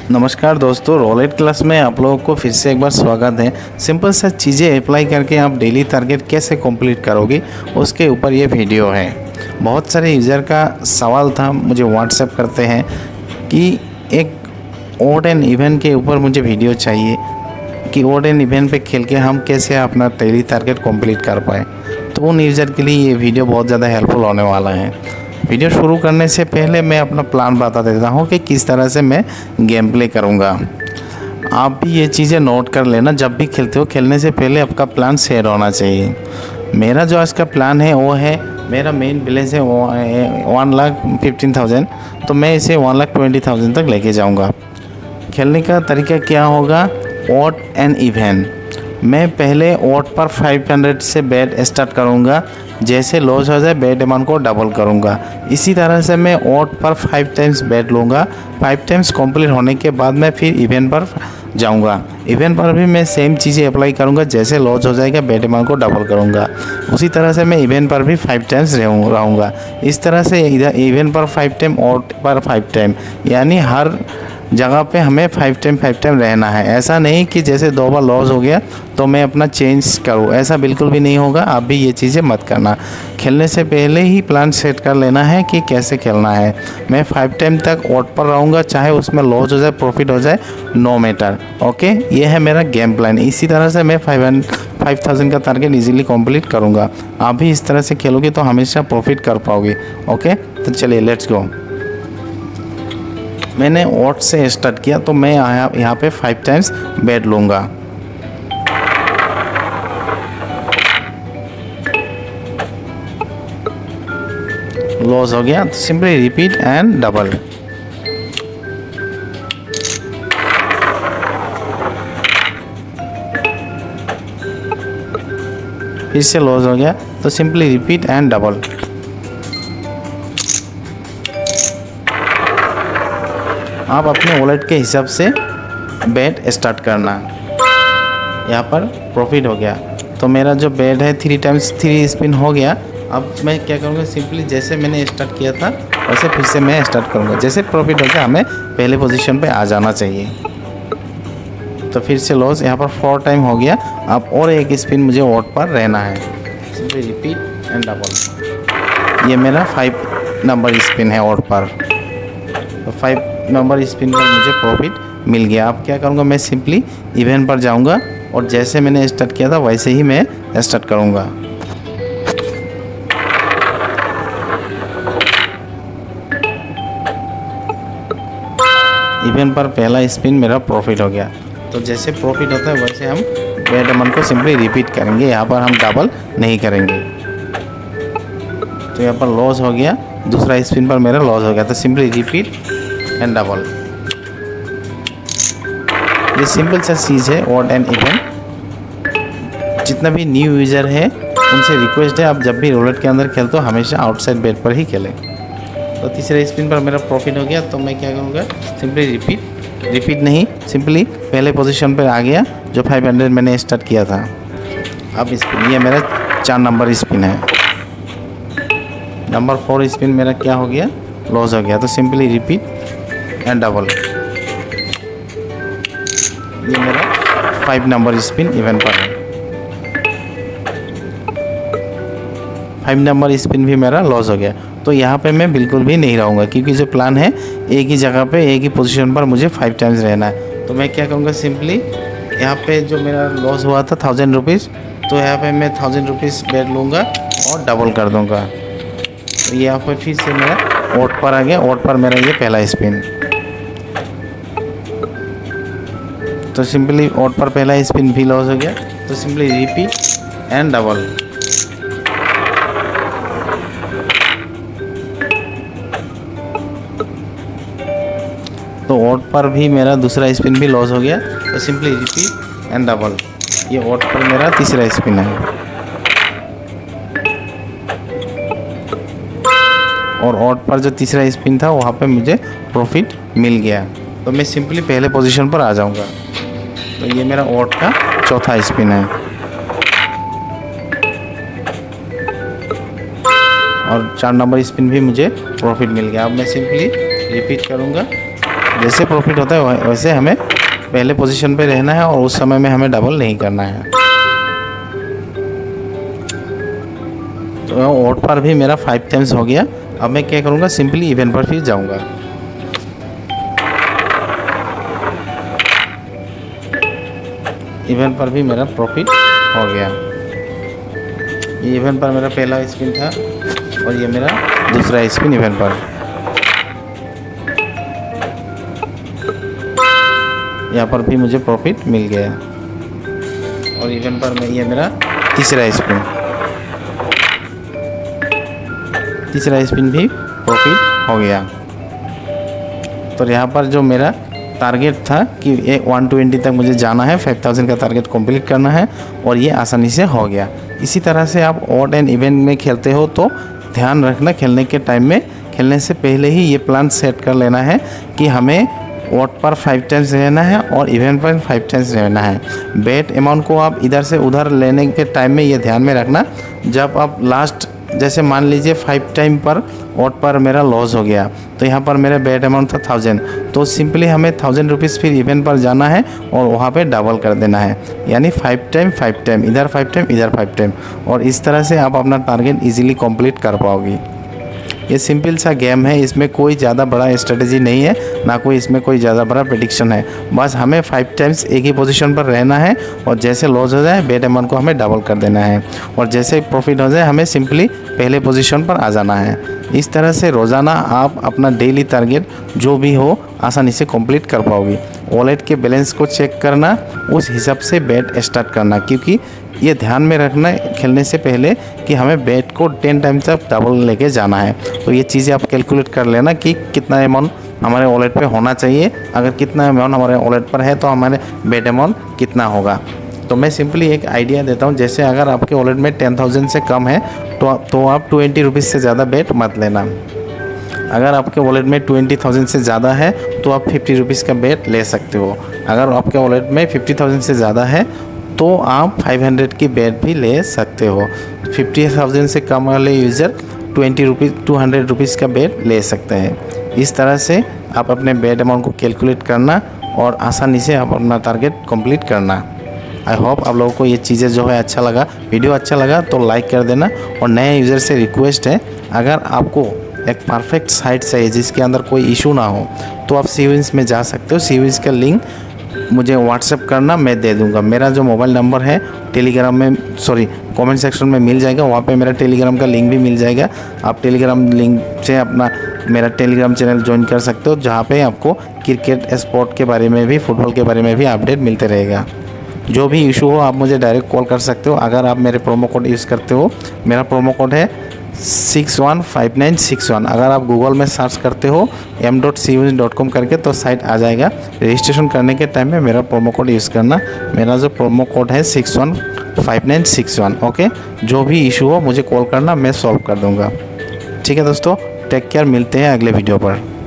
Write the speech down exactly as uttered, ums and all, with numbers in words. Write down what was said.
नमस्कार दोस्तों, roulette class में आप लोगों को फिर से एक बार स्वागत है। सिंपल सा चीज़ें अप्लाई करके आप डेली टारगेट कैसे कंप्लीट करोगे उसके ऊपर ये वीडियो है। बहुत सारे यूज़र का सवाल था, मुझे व्हाट्सएप करते हैं कि एक ओड एंड इवेंट के ऊपर मुझे वीडियो चाहिए कि ओड एंड इवेंट पे खेल के हम कैसे अपना डेली टारगेट कंप्लीट कर पाए। तो उन यूज़र के लिए ये वीडियो बहुत ज़्यादा हेल्पफुल होने वाला है। वीडियो शुरू करने से पहले मैं अपना प्लान बता देता हूँ कि किस तरह से मैं गेम प्ले करूँगा। आप भी ये चीज़ें नोट कर लेना, जब भी खेलते हो खेलने से पहले आपका प्लान शेयर होना चाहिए। मेरा जो आज का प्लान है वो है, मेरा मेन बैलेंस है वन लाख फिफ्टीन थाउजेंड, तो मैं इसे वन लाख ट्वेंटी थाउजेंड तक लेके जाऊँगा। खेलने का तरीका क्या होगा, ओड एंड इवेंट। मैं पहले ओड पर फाइव हंड्रेड से बेट स्टार्ट करूँगा, जैसे लॉस हो जाए बेट अमाउंट को डबल करूँगा। इसी तरह से मैं ओड पर फाइव टाइम्स बेट लूँगा। फाइव टाइम्स कंप्लीट होने के बाद मैं फिर इवेंट पर जाऊँगा। इवेंट पर भी मैं सेम चीज़ें अप्लाई करूँगा, जैसे लॉस हो जाएगा बेट अमाउंट को डबल करूँगा। उसी तरह से मैं इवेंट पर भी फाइव टाइम्स रहूँगा। इस तरह से इधर इवेंट पर फाइव टाइम, ओड पर फाइव टाइम, यानी हर जगह पे हमें फाइव टाइम फाइव टाइम रहना है। ऐसा नहीं कि जैसे दो बार लॉस हो गया तो मैं अपना चेंज करूँ, ऐसा बिल्कुल भी नहीं होगा। आप भी ये चीज़ें मत करना। खेलने से पहले ही प्लान सेट कर लेना है कि कैसे खेलना है। मैं फाइव टाइम तक ओड पर रहूँगा, चाहे उसमें लॉस हो जाए प्रॉफिट हो जाए, नो मैटर। ओके, ये है मेरा गेम प्लान। इसी तरह से मैं फाइव फाइव थाउजेंड का टारगेट इजीली कंप्लीट करूँगा। आप भी इस तरह से खेलोगे तो हमेशा प्रॉफिट कर पाओगे। ओके, तो चलिए लेट्स गो। मैंने ओड से स्टार्ट किया, तो मैं यहाँ यहाँ पे फाइव टाइम्स बेट लूँगा। लॉस हो गया तो सिंपली रिपीट एंड डबल। फिर से लॉस हो गया तो सिंपली रिपीट एंड डबल। आप अपने वॉलेट के हिसाब से बेट स्टार्ट करना। यहाँ पर प्रॉफिट हो गया तो मेरा जो बेट है थ्री टाइम्स थ्री स्पिन हो गया। अब मैं क्या करूँगा, सिंपली जैसे मैंने स्टार्ट किया था वैसे फिर से मैं स्टार्ट करूँगा। जैसे प्रॉफिट हो गया हमें पहले पोजीशन पे आ जाना चाहिए। तो फिर से लॉस, यहाँ पर फोर टाइम हो गया। अब और एक स्पिन मुझे ओड पर रहना है, सिंपली रिपीट एंड डबल। ये मेरा फाइव नंबर स्पिन है ओड पर, तो फाइव नंबर स्पिन पर मुझे प्रॉफिट मिल गया। अब क्या करूँगा, मैं सिंपली इवेंट पर जाऊँगा और जैसे मैंने स्टार्ट किया था वैसे ही मैं स्टार्ट करूँगा। इवेंट पर पहला स्पिन मेरा प्रॉफिट हो गया, तो जैसे प्रॉफिट होता है वैसे हम बेट अमाउंट को सिंपली रिपीट करेंगे। यहाँ पर हम डबल नहीं करेंगे। तो यहाँ पर लॉस हो गया, दूसरा स्पिन पर मेरा लॉस हो गया, तो सिंपली रिपीट एंड डबल। ये सिंपल सा चीज़ है ओड एंड इवेंट। जितना भी न्यू यूज़र है उनसे रिक्वेस्ट है, आप जब भी रोलेट के अंदर खेलते हो हमेशा आउटसाइड बेट पर ही खेलें। तो तीसरे स्पिन पर मेरा प्रॉफिट हो गया, तो मैं क्या करूँगा, सिंपली रिपीट रिपीट नहीं सिंपली पहले पोजीशन पर आ गया जो फाइव हंड्रेड मैंने स्टार्ट किया था। अब स्पिन, ये मेरा चार नंबर स्पिन है। नंबर फोर स्पिन मेरा क्या हो गया, लॉस हो गया, तो सिंपली रिपीट एंड डबल। ये मेरा फाइव नंबर स्पिन इवेंट पर है। फाइव नंबर स्पिन भी मेरा लॉस हो गया, तो यहाँ पे मैं बिल्कुल भी नहीं रहूँगा, क्योंकि जो प्लान है एक ही जगह पे एक ही पोजीशन पर मुझे फाइव टाइम्स रहना है। तो मैं क्या करूँगा, सिंपली यहाँ पे जो मेरा लॉस हुआ था थाउजेंड रुपीज़, तो यहाँ पे मैं थाउजेंड रुपीज़ बेट लूँगा और डबल कर दूँगा। तो यहाँ पर फिर से मेरा ओड पर आ गया। ओड पर मेरा ये पहला स्पिन, तो सिंपली ओड पर पहला स्पिन भी लॉस हो गया, तो सिंपली रिपीट एंड डबल। तो ओड पर भी मेरा दूसरा स्पिन भी लॉस हो गया, तो सिंपली रिपीट एंड डबल। ये ओड पर मेरा तीसरा स्पिन है, और ओड पर जो तीसरा स्पिन था वहाँ पे मुझे प्रॉफिट मिल गया, तो मैं सिंपली पहले पोजीशन पर आ जाऊँगा। तो ये मेरा ओड का चौथा स्पिन है, और चार नंबर स्पिन भी मुझे प्रॉफिट मिल गया। अब मैं सिंपली रिपीट करूँगा, जैसे प्रॉफिट होता है वैसे हमें पहले पोजीशन पे रहना है और उस समय में हमें डबल नहीं करना है। तो ओड पर भी मेरा फाइव टाइम्स हो गया। अब मैं क्या करूँगा, सिंपली इवन पर फिर जाऊँगा। इवन पर भी मेरा प्रॉफिट हो गया। ये इवन पर मेरा पहला स्पिन था और ये मेरा दूसरा स्पिन इवन पर। यहाँ पर भी मुझे प्रॉफिट मिल गया और इवन पर मैं ये मेरा तीसरा स्पिन तीसरा स्पिन भी प्रॉफिट हो गया। तो यहाँ पर जो मेरा टारगेट था कि एक वन ट्वेंटी तक मुझे जाना है, फाइव थाउजेंड का टारगेट कंप्लीट करना है और ये आसानी से हो गया। इसी तरह से आप ऑड एंड इवन में खेलते हो तो ध्यान रखना, खेलने के टाइम में खेलने से पहले ही ये प्लान सेट कर लेना है कि हमें ऑड पर फाइव टाइम्स रहना है और इवन पर फाइव टाइम्स रहना है। बेट अमाउंट को आप इधर से उधर लेने के टाइम में ये ध्यान में रखना, जब आप लास्ट जैसे मान लीजिए फाइव टाइम पर ऑड पर मेरा लॉस हो गया तो यहाँ पर मेरा बेट अमाउंट था थाउजेंड, तो सिंपली हमें थाउजेंड रुपीज़ फिर इवन पर जाना है और वहाँ पे डबल कर देना है, यानी फाइव टाइम फाइव टाइम इधर फाइव टाइम इधर फाइव टाइम, और इस तरह से आप अपना टारगेट इजीली कंप्लीट कर पाओगे। ये सिंपल सा गेम है, इसमें कोई ज़्यादा बड़ा स्ट्रेटजी नहीं है, ना कोई इसमें कोई ज़्यादा बड़ा प्रेडिक्शन है। बस हमें फाइव टाइम्स एक ही पोजीशन पर रहना है और जैसे लॉस हो जाए बेट अमाउंट को हमें डबल कर देना है और जैसे प्रॉफिट हो जाए हमें सिंपली पहले पोजीशन पर आ जाना है। इस तरह से रोज़ाना आप अपना डेली टारगेट जो भी हो आसानी से कंप्लीट कर पाओगे। वॉलेट के बैलेंस को चेक करना, उस हिसाब से बेट स्टार्ट करना, क्योंकि ये ध्यान में रखना खेलने से पहले कि हमें बेट को टेन टाइम तक डबल लेके जाना है। तो ये चीज़ें आप कैलकुलेट कर लेना कि कितना अमाउंट हमारे वॉलेट पे होना चाहिए, अगर कितना अमाउंट हमारे वॉलेट पर है तो हमारे बेट अमाउंट कितना होगा। तो मैं सिंपली एक आइडिया देता हूँ, जैसे अगर आपके वॉलेट में टेन थाउजेंड से कम है तो तो आप ट्वेंटी रुपीज़ से ज़्यादा बेट मत लेना। अगर आपके वॉलेट में ट्वेंटी थाउजेंड से ज़्यादा है तो आप फिफ्टी रुपीज़ का बेट ले सकते हो। अगर आपके वॉलेट में फिफ्टी थाउजेंड से ज़्यादा है तो आप फाइव हंड्रेड की बेट भी ले सकते हो। फिफ्टी थाउजेंड से कम वाले user twenty rupees two hundred rupees का बेट ले सकते हैं। इस तरह से आप अपने बेट अमाउंट को कैलकुलेट करना और आसानी से आप अपना टारगेट कंप्लीट करना। आई होप आप लोगों को ये चीज़ें जो है अच्छा लगा, वीडियो अच्छा लगा तो लाइक कर देना। और नए यूज़र से रिक्वेस्ट है, अगर आपको एक परफेक्ट साइट चाहिए जिसके अंदर कोई इशू ना हो तो आप सीविंस में जा सकते हो। सीविंस का लिंक मुझे व्हाट्सएप करना, मैं दे दूंगा। मेरा जो मोबाइल नंबर है टेलीग्राम में सॉरी कमेंट सेक्शन में मिल जाएगा, वहाँ पे मेरा टेलीग्राम का लिंक भी मिल जाएगा। आप टेलीग्राम लिंक से अपना मेरा टेलीग्राम चैनल ज्वाइन कर सकते हो, जहाँ पे आपको क्रिकेट स्पोर्ट के बारे में भी, फुटबॉल के बारे में भी अपडेट मिलते रहेगा। जो भी इशू हो आप मुझे डायरेक्ट कॉल कर सकते हो। अगर आप मेरे प्रोमो कोड यूज़ करते हो, मेरा प्रोमो कोड है six one five nine six one. अगर आप गूगल में सर्च करते हो M dot C use dot com करके तो साइट आ जाएगा। रजिस्ट्रेशन करने के टाइम में मेरा प्रोमो कोड यूज़ करना। मेरा जो प्रोमो कोड है six one five nine six one. Okay, जो भी इशू हो मुझे कॉल करना, मैं सॉल्व कर दूँगा। ठीक है दोस्तों, टेक केयर, मिलते हैं अगले वीडियो पर।